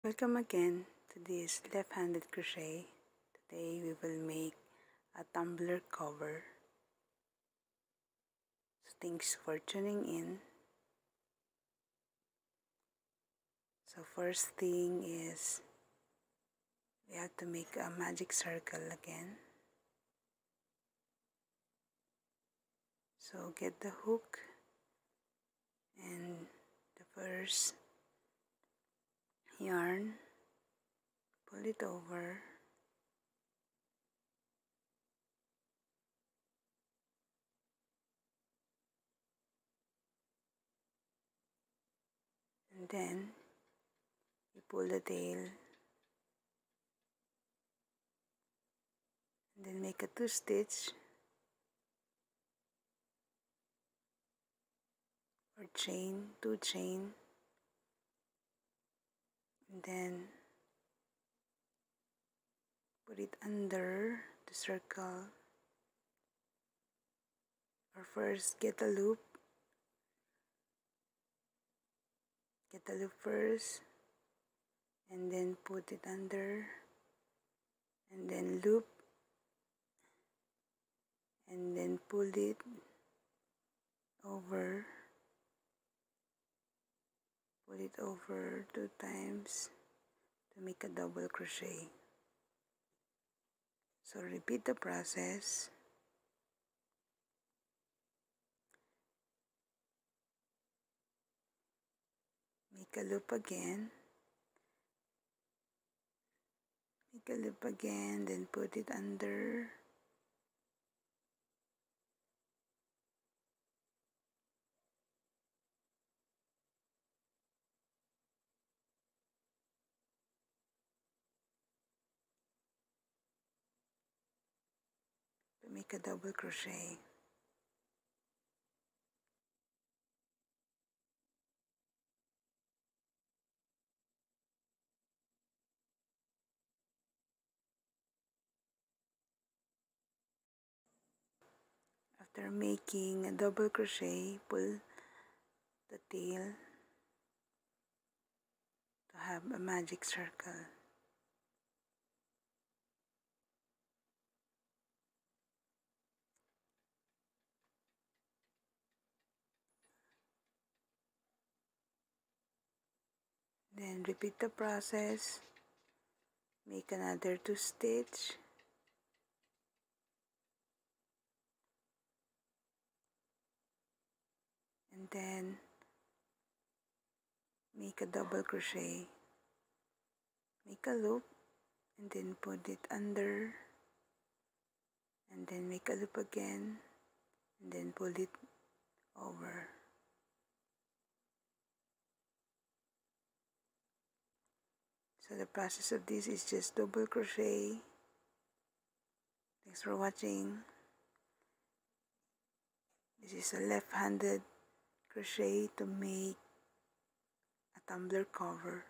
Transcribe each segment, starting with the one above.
Welcome again to this left-handed crochet. Today we will make a tumbler cover. So thanks for tuning in. So first thing is we have to make a magic circle again. So get the hook and the first yarn, pull it over, and then you pull the tail and then make a 2-stitch or chain, 2 chain, and then put it under the circle, or first get a loop first and then put it under and then loop and then pull it over, 2 times to make a double crochet. So repeat the process. Make a loop again, then put it under, to make a double crochet. After making a double crochet, pull the tail to have a magic circle. Then repeat the process, make another 2-stitch, and then make a double crochet, make a loop and then put it under and then make a loop again and then pull it over. So the process of this is just double crochet. Thanks for watching. This is a left-handed crochet to make a tumbler cover.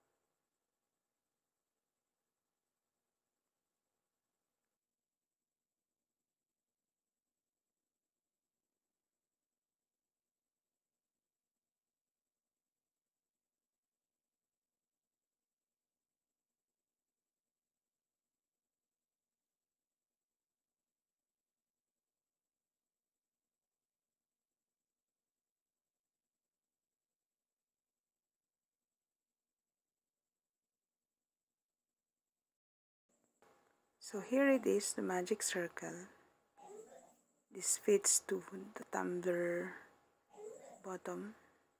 So here it is, the magic circle. This fits to the tumbler bottom.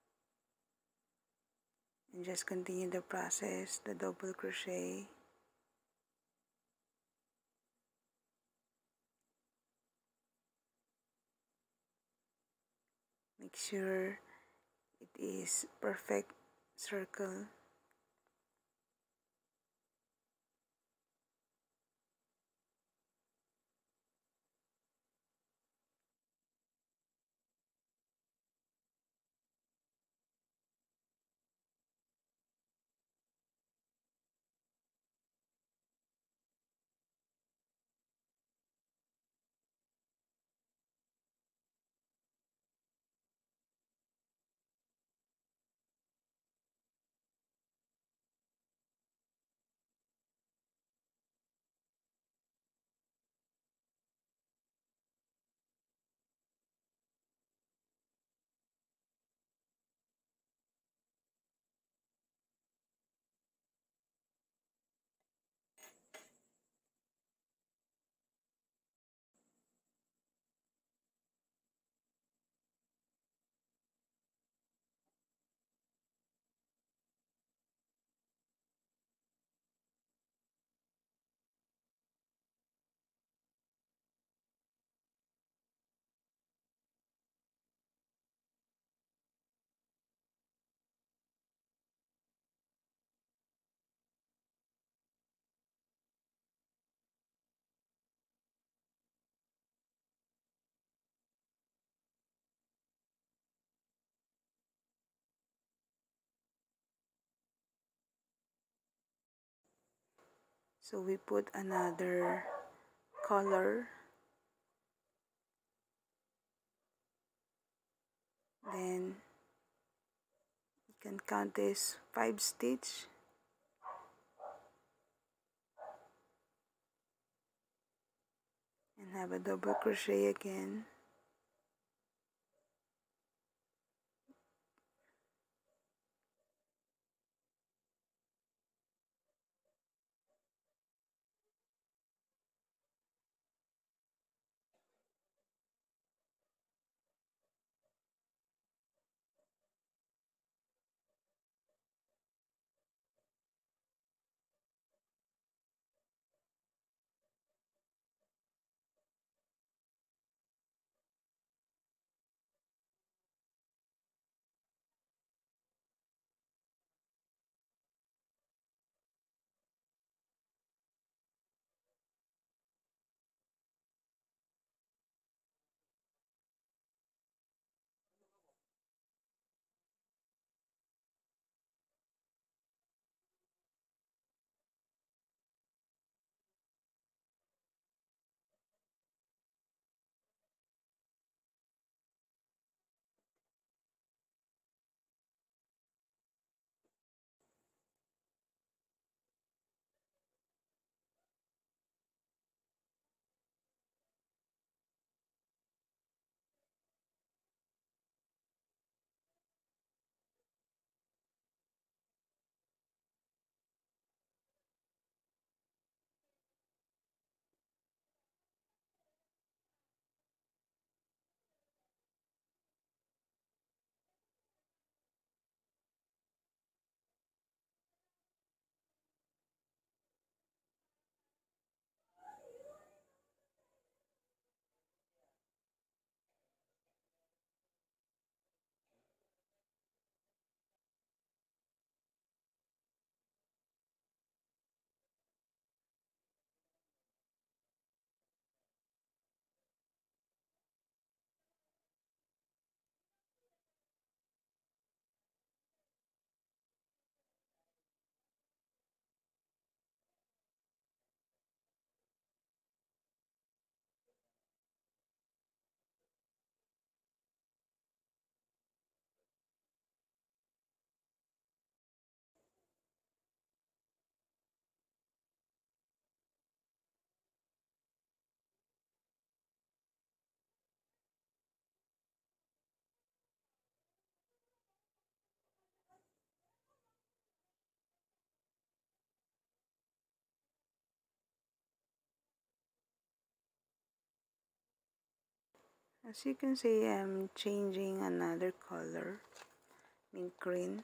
And just continue the process, the double crochet. Make sure it is perfect circle. So we put another color, then you can count this 5 stitch, and have a double crochet again. As you can see, I'm changing another color, mint green.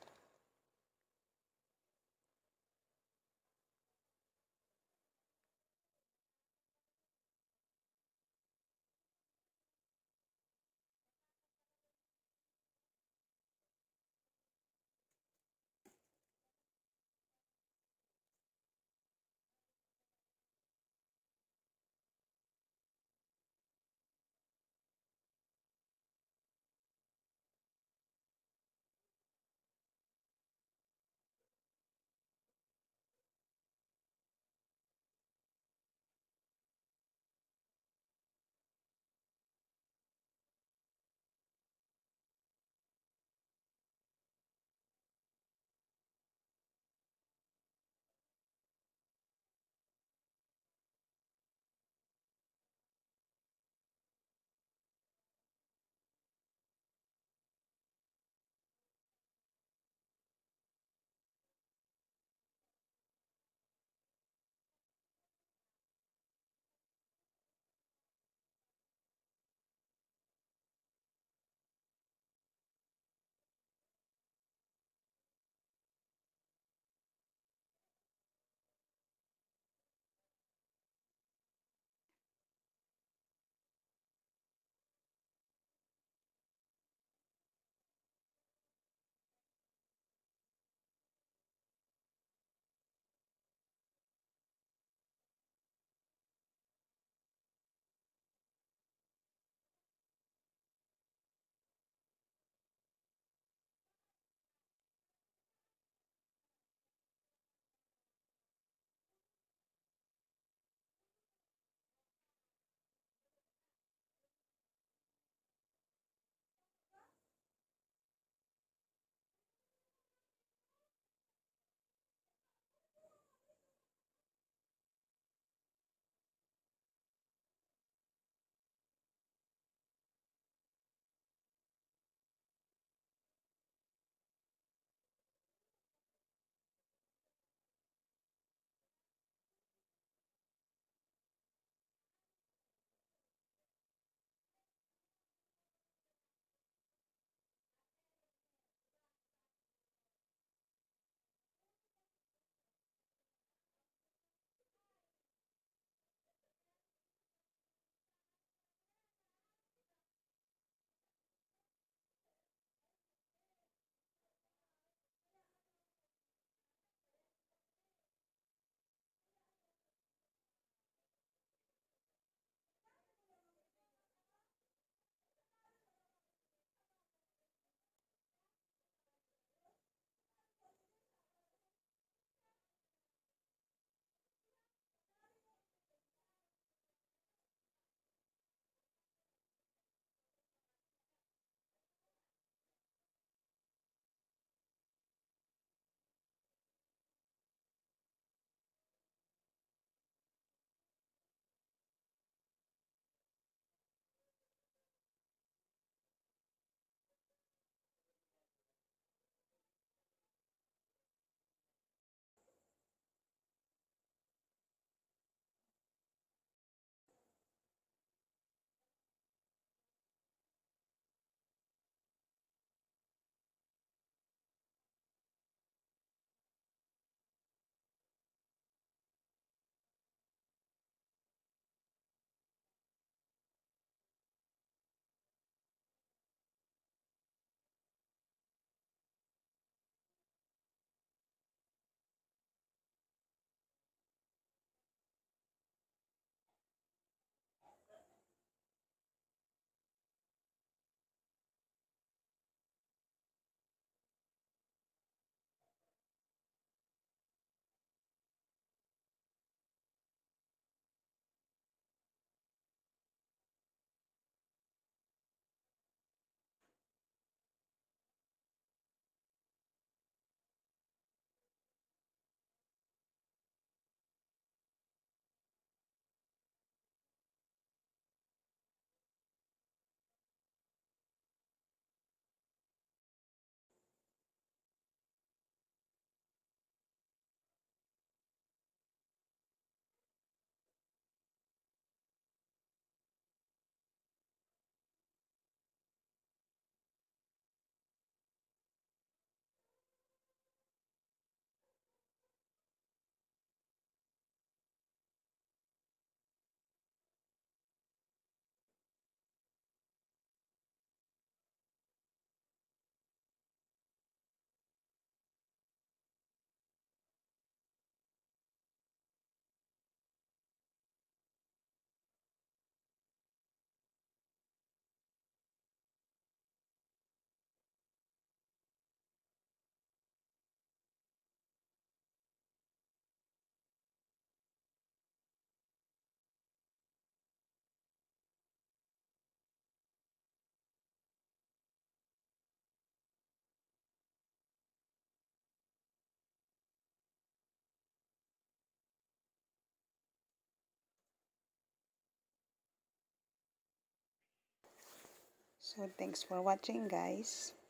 So thanks for watching, guys.